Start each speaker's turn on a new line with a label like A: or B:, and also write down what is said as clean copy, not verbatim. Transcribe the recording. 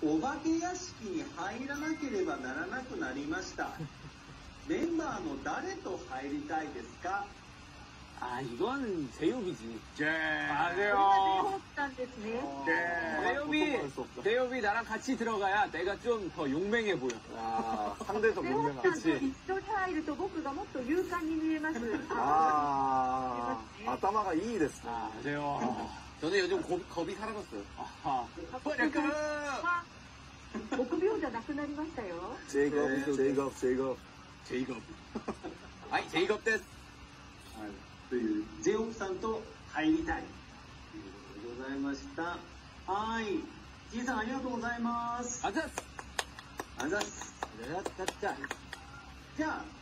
A: お化け屋敷に入らなければならなくなりました。メンバーの誰と入りたいですか？
B: 아, 이건 제이홉이지.
C: 맞아요.
B: 제이홉이 나랑 같이 들어가야 내가 좀 더 용맹해 보여.
C: 아, 상대적 용맹함. 그치. 아따마가 이 됐어.
B: 아, 맞아요.
C: 저는 요즘 겁이 사라졌어요.
B: 아하. 제이홉. 아이, 제이홉です。
A: というゼオプさんと入りたいということでございました。はい、じいさんありがとうございます。
B: あざっす。
A: あざっす。
B: じゃあ。
A: じゃあ